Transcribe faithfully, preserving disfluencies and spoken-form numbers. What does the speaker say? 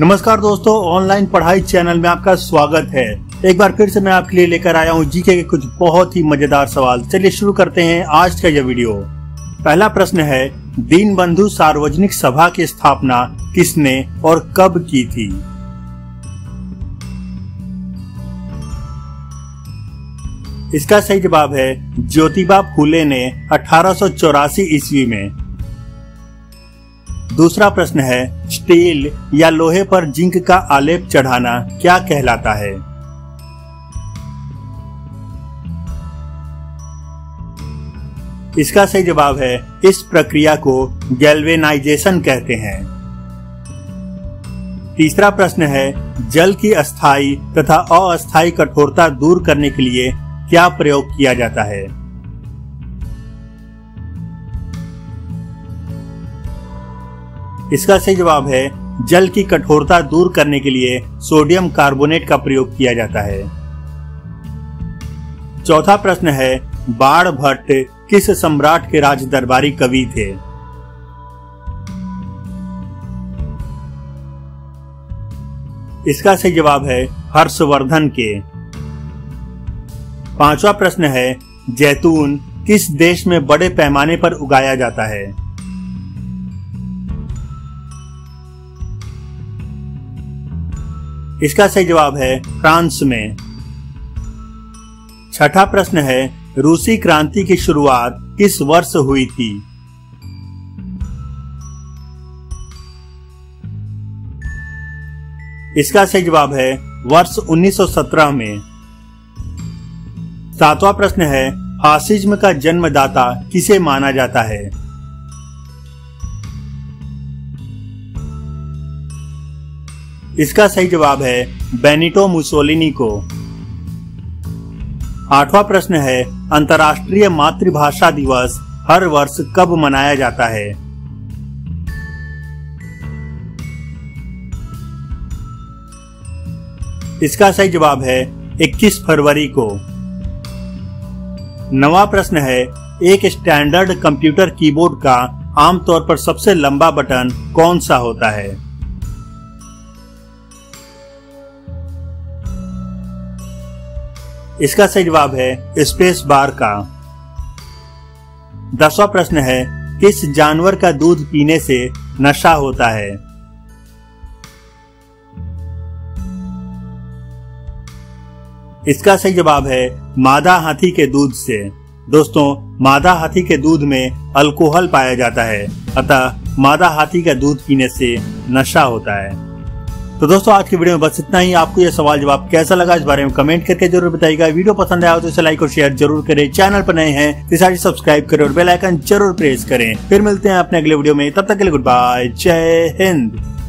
नमस्कार दोस्तों, ऑनलाइन पढ़ाई चैनल में आपका स्वागत है। एक बार फिर से मैं आपके लिए लेकर आया हूं जीके के कुछ बहुत ही मजेदार सवाल। चलिए शुरू करते हैं आज का यह वीडियो। पहला प्रश्न है, दीनबंधु सार्वजनिक सभा की स्थापना किसने और कब की थी? इसका सही जवाब है ज्योतिबा फूले ने अठारह सौ चौरासी ईस्वी में। दूसरा प्रश्न है, स्टील या लोहे पर जिंक का आलेप चढ़ाना क्या कहलाता है? इसका सही जवाब है इस प्रक्रिया को गैल्वेनाइजेशन कहते हैं। तीसरा प्रश्न है, जल की अस्थायी तथा अस्थायी कठोरता दूर करने के लिए क्या प्रयोग किया जाता है? इसका सही जवाब है जल की कठोरता दूर करने के लिए सोडियम कार्बोनेट का प्रयोग किया जाता है। चौथा प्रश्न है, बाण भट्ट किस सम्राट के राज दरबारी कवि थे? इसका सही जवाब है हर्षवर्धन के। पांचवा प्रश्न है, जैतून किस देश में बड़े पैमाने पर उगाया जाता है? इसका सही जवाब है फ्रांस में। छठा प्रश्न है, रूसी क्रांति की शुरुआत किस वर्ष हुई थी? इसका सही जवाब है वर्ष उन्नीस सौ सत्रह में। सातवां प्रश्न है, फासिज्म का जन्मदाता किसे माना जाता है? इसका सही जवाब है बेनिटो मुसोलिनी को। आठवां प्रश्न है, अंतर्राष्ट्रीय मातृभाषा दिवस हर वर्ष कब मनाया जाता है? इसका सही जवाब है इक्कीस फरवरी को। नवां प्रश्न है, एक स्टैंडर्ड कंप्यूटर कीबोर्ड का आमतौर पर सबसे लंबा बटन कौन सा होता है? इसका सही जवाब है स्पेस बार का। दसवां प्रश्न है, किस जानवर का दूध पीने से नशा होता है? इसका सही जवाब है मादा हाथी के दूध से। दोस्तों, मादा हाथी के दूध में अल्कोहल पाया जाता है, अतः मादा हाथी का दूध पीने से नशा होता है। तो दोस्तों, आज की वीडियो में बस इतना ही। आपको यह सवाल जवाब कैसा लगा इस बारे में कमेंट करके जरूर बताइएगा। वीडियो पसंद आया हो तो इसे लाइक और शेयर जरूर करें। चैनल पर नए हैं तो इसे सब्सक्राइब करें और बेल आइकन जरूर प्रेस करें। फिर मिलते हैं अपने अगले वीडियो में, तब तक के लिए गुड बाय, जय हिंद।